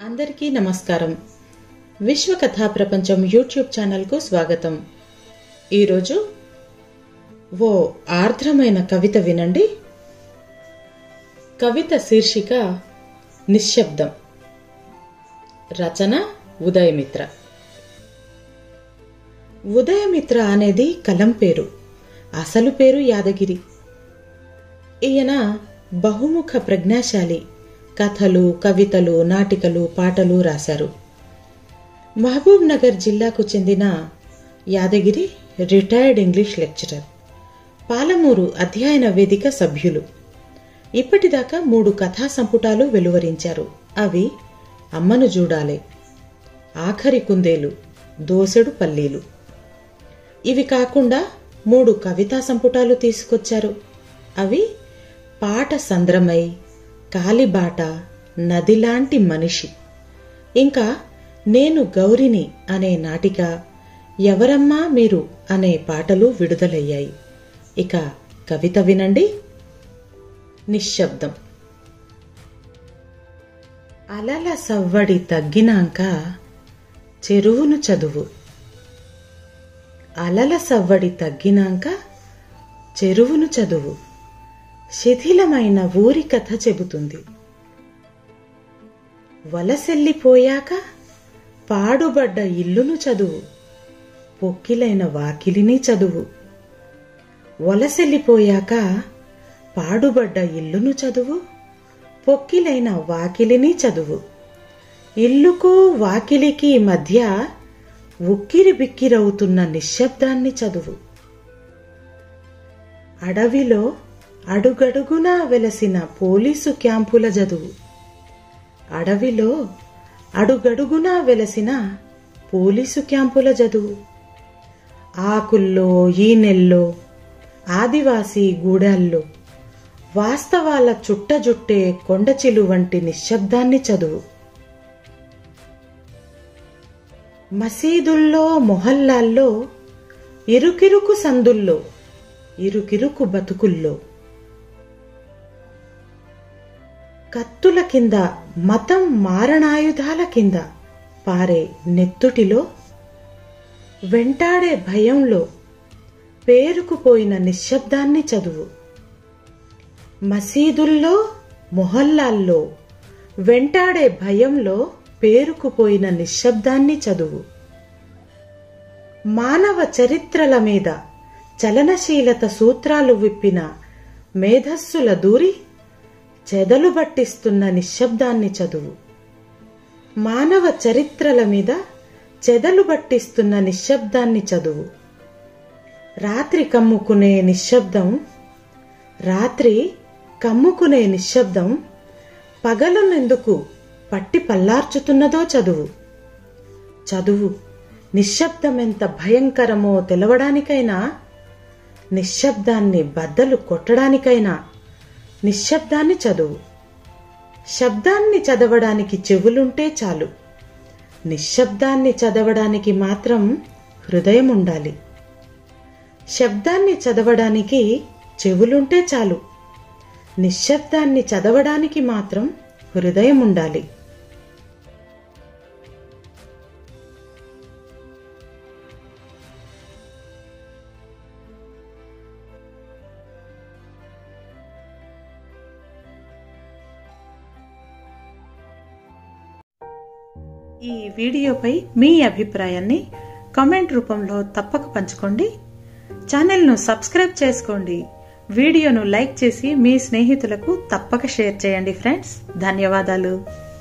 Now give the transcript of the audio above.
అందరికీ నమస్కారం. విశ్వ కథా ప్రపంచం యూట్యూబ్ ఛానల్కు స్వాగతం. ఈరోజు ఓ ఆర్ద్రమైన కవిత వినండి. కవిత శీర్షిక నిశ్శబ్దం. రచన ఉదయమిత్ర. ఉదయమిత్ర అనేది కలం పేరు, అసలు పేరు యాదగిరి. ఈయన బహుముఖ ప్రజ్ఞాశాలి. కథలు, కవితలు, నాటికలు, పాటలు రాశారు. మహబూబ్ నగర్ జిల్లాకు చెందిన Yadagiri retired English lecturer, Palamuru Adhyayana Vedika సభ్యులు. ఇప్పటిదాకా 3 కథా సంపుటాలు వెలువరించారు. అవి అమ్మను జూడాలే, ఆఖరి కుందేలు, దోసెడు పల్లీలు. ఇవి కాకుండా 3 కవితా సంపుటాలు తీసుకొచ్చారు. అవి పాట సంద్రమై, కాలిబాట, నదిలాంటి మనిషి, ఇంకా నేను గౌరిని అనే నాటిక, ఎవరమ్మా మీరు అనే పాటలు విడుదలయ్యాయి. ఇక కవిత వినండి. నిశ్శబ్దం. అలల సవ్వడి తగ్గినాక చెరువును చదువు. అలల సవ్వడి తగ్గినాక చెరువును చదువు. శిథిలమైన ఊరి కథ చెబుతుంది. వలసెల్లిపోయాక పాడుబడ్డ ఇల్లును చదువు. పొక్కిలైన వాకిలిని చదువు. వలసెల్లిపోయాక పాడుబడ్డ ఇల్లును చదువు. పొక్కిలైన వాకిలిని చదువు. ఇల్లుకు వాకిలికి మధ్య ఉక్కిరి బిక్కిరవుతున్న నిశ్శబ్దాన్ని చదువు. అడవిలో అడుగడుగునా వెలసిన పోలీసు క్యాంపుల చదువు. అడవిలో అడుగడుగునా వెలసిన పోలీసు క్యాంపుల చదువు. ఆకుల్లో, ఈనెల్లో, ఆదివాసీ గూడాల్లో వాస్తవాల చుట్టజుట్టే కొండచిలు వంటి నిశ్శబ్దాన్ని చదువు. మసీదుల్లో, మొహల్లాల్లో, ఇరుకిరుకు సందుల్లో, ఇరుకిరుకు బతుకుల్లో, కత్తుల కింద, మతం మారణాయుధాల కింద పారే నెత్తుటిలో, వెంటాడే భయంలో పేరుకుపోయిన నిశ్శబ్దాన్ని చదువు. మసీదుల్లో, మొహల్లాల్లో వెంటాడే భయంలో పేరుకుపోయిన నిశ్శబ్దాన్ని చదువు. మానవ చరిత్రల మీద చలనశీలత సూత్రాలు విప్పిన మేధస్సుల దూరి చెదలు బట్టిస్తున్న నిశ్శబ్దాన్ని చదువు. మానవ చరిత్రల మీద చెదలు బట్టిస్తున్న నిశ్శబ్దాన్ని చదువు. రాత్రి కమ్ముకునే నిశ్శబ్దం, రాత్రి కమ్ముకునే నిశ్శబ్దం పగలనెందుకు పట్టి పల్లార్చుతున్నదో చదువు. చదువు. నిశ్శబ్దం ఎంత భయంకరమో తెలవడానికైనా, నిశ్శబ్దాన్ని బద్దలు కొట్టడానికైనా నిశ్శబ్దాన్ని చదువు. శబ్దాన్ని చదవడానికి చెవులుంటే చాలు, నిశ్శబ్దాన్ని చదవడానికి మాత్రం హృదయం ఉండాలి. శబ్దాన్ని చదవడానికి చెవులుంటే చాలు, నిశ్శబ్దాన్ని చదవడానికి మాత్రం హృదయం ఉండాలి. ఈ వీడియోపై మీ అభిప్రాయాన్ని కామెంట్ రూపంలో తప్పక పంచుకోండి. ఛానల్ను సబ్స్క్రైబ్ చేసుకోండి. వీడియోను లైక్ చేసి మీ స్నేహితులకు తప్పక షేర్ చేయండి ఫ్రెండ్స్. ధన్యవాదాలు.